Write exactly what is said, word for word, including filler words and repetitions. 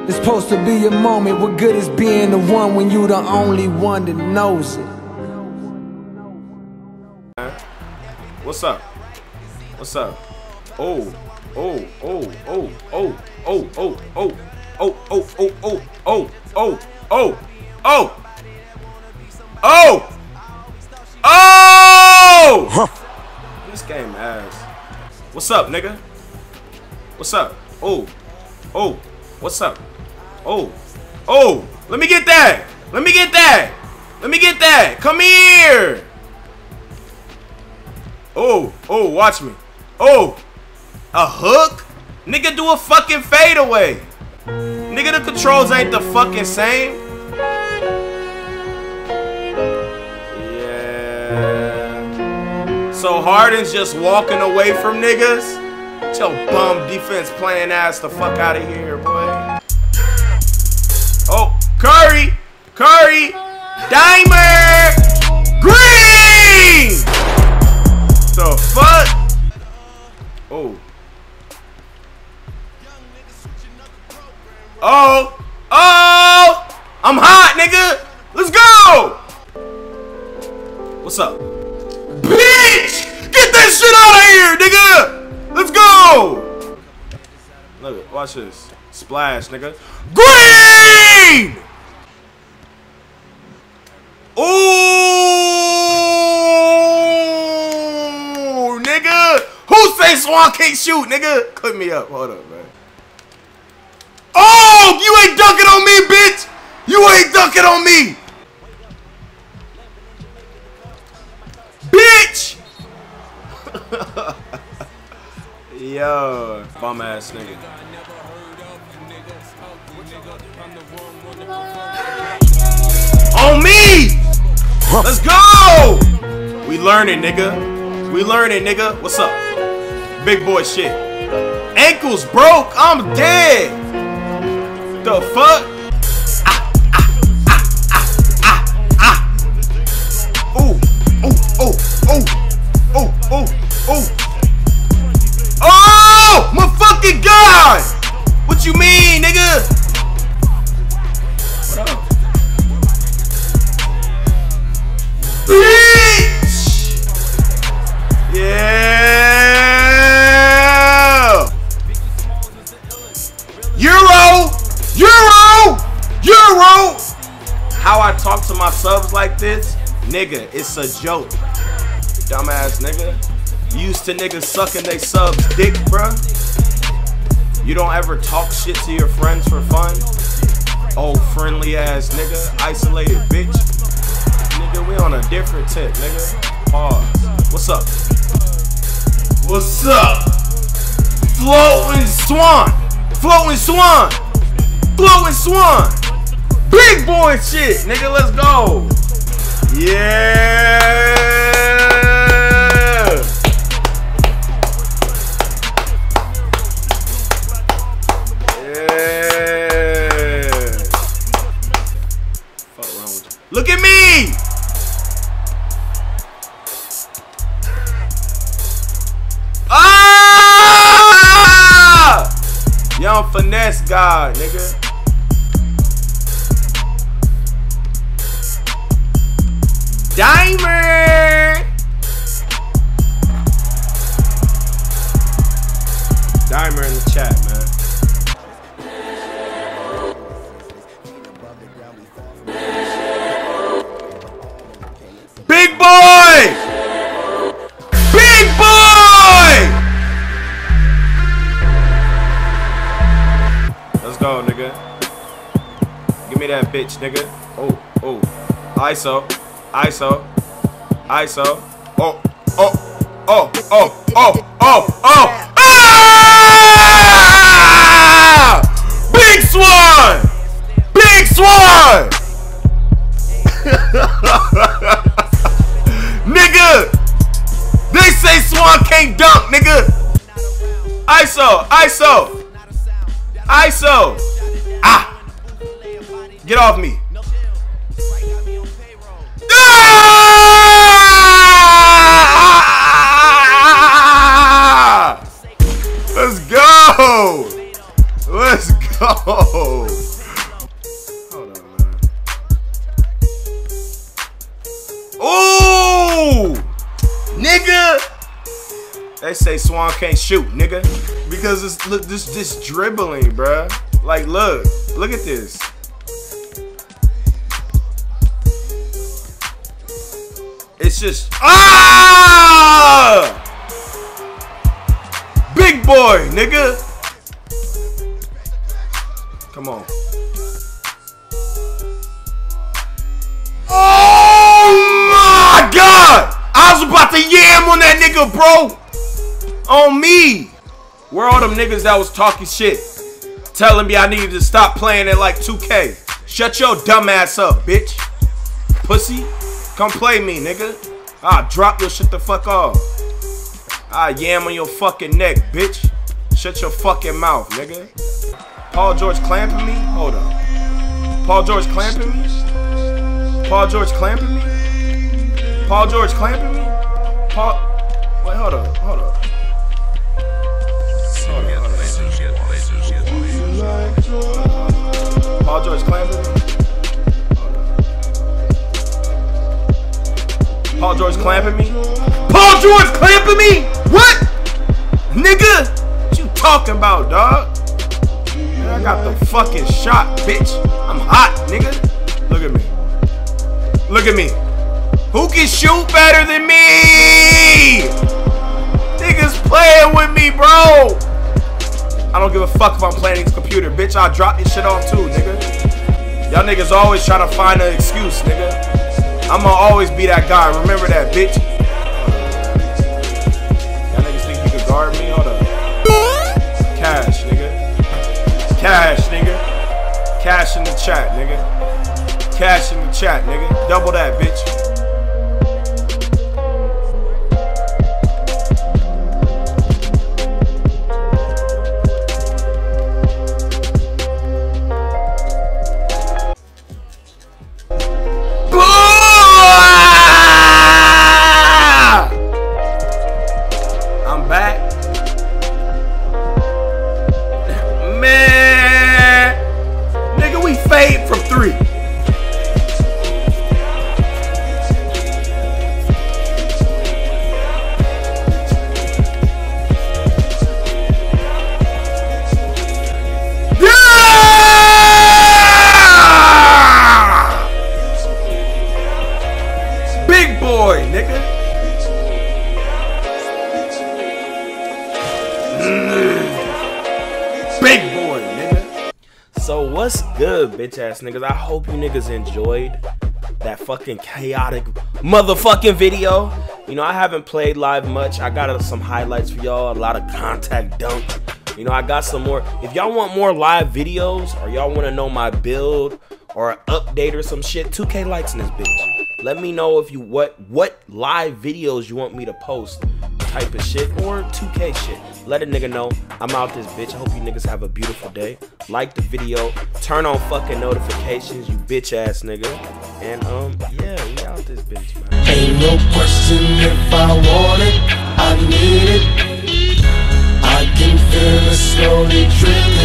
It's supposed to be a moment. What good is being the one when you the only one that knows it? What's up? What's up? Oh, oh, oh, oh, oh, oh, oh, oh, oh, oh, oh, oh, oh, oh, oh, oh, oh, oh! This game ass. What's up, nigga? What's up? Oh, oh, what's up? Oh, oh, let me get that. Let me get that. Let me get that. Come here. Oh, oh, watch me. Oh, a hook? Nigga, do a fucking fadeaway. Nigga, the controls ain't the fucking same. Yeah. So Harden's just walking away from niggas? Get your bum defense playing ass the fuck out of here, boy. Oh, Curry, Curry, Dimer, Green! The fuck? Oh. Oh, oh, I'm hot, nigga. Let's go. What's up? Bitch, get that shit out of here, nigga. Let's go. Look, watch this. Splash, nigga. Green! Ooh, nigga. Who say Swan can't shoot, nigga? Clip me up. Hold up, man. Oh, you ain't dunking on me, bitch. You ain't dunking on me. Bitch. Yo, bum ass nigga. On me! Let's go! We learning, nigga. We learning, nigga. What's up? Big boy shit. Ankles broke. I'm dead. The fuck? Ah, ah, ah, ah, ah, ah. Ooh, ooh, ooh, ooh, ooh, ooh, ooh. Oh, my fucking God! What you mean, nigga? What up? Bitch! Yeah! Euro! Euro! Euro! How I talk to my subs like this? Nigga, it's a joke. Dumbass nigga. Used to niggas sucking they subs dick, bruh. You don't ever talk shit to your friends for fun? Oh, friendly ass nigga. Isolated bitch. Nigga, we on a different tip, nigga. Pause. What's up? What's up? Floating Swan. Floating Swan. Floating Swan. Big boy shit, nigga. Let's go. Yeah. Look at me! Ah! Young finesse guy, nigga. Dimer! Dimer in the chat, man. Big boy! Big boy! Let's go, nigga. Give me that bitch, nigga. Oh, oh. I S O. I S O. I S O. Oh, oh, oh, oh, oh, oh, oh. Ah! Big Swan! Big Swan! Nigga, they say Swan can't dunk, nigga. I S O, I S O, I S O. Ah, get off me. Ah! Let's go. Let's go. they say Swan can't shoot, nigga. Because it's look this this dribbling, bruh. Like look, look at this. It's just ah big boy, nigga. Come on. Oh my God! I was about to yam on that nigga, bro. On me. Where all them niggas that was talking shit, telling me I needed to stop playing at like two K? Shut your dumb ass up, bitch. Pussy. Come play me, nigga. I'll drop your shit the fuck off. I'll yam on your fucking neck, bitch. Shut your fucking mouth, nigga. Paul George clamping me? Hold up. Paul George clamping me? Paul George clamping me? Paul George clamping me? Paul... Wait, hold up, hold up. Hold up, hold up. Paul George clamping me? Hold up. Paul George clamping me? Paul George clamping me? What? Nigga? What you talking about, dog? I got the fucking shot, bitch. I'm hot, nigga. Look at me. Look at me. Who can shoot better than me? Niggas playing with me, bro. I don't give a fuck if I'm playing this computer, bitch. I'll drop this shit off too, nigga. Y'all niggas always trying to find an excuse, nigga. I'ma always be that guy. Remember that, bitch. Y'all niggas think you can guard me? Hold up. Cash, nigga. Cash, nigga. Cash in the chat, nigga. Cash in the chat, nigga. Double that, bitch. I'm back. Man. Nigga, we fade from three. Big boy, nigga. Mm. Big boy, nigga. So what's good, bitch ass niggas? I hope you niggas enjoyed that fucking chaotic motherfucking video. You know, I haven't played live much. I got some highlights for y'all, a lot of contact dunk. You know, I got some more. If y'all want more live videos or y'all want to know my build or an update or some shit, two K likes in this bitch. Let me know if you what what live videos you want me to post type of shit or two K shit. Let a nigga know. I'm out this bitch. I hope you niggas have a beautiful day. Like the video. Turn on fucking notifications, you bitch ass nigga. And um yeah, we out this bitch, man. Ain't no question if I want it, I need it. I can feel it slowly dripping.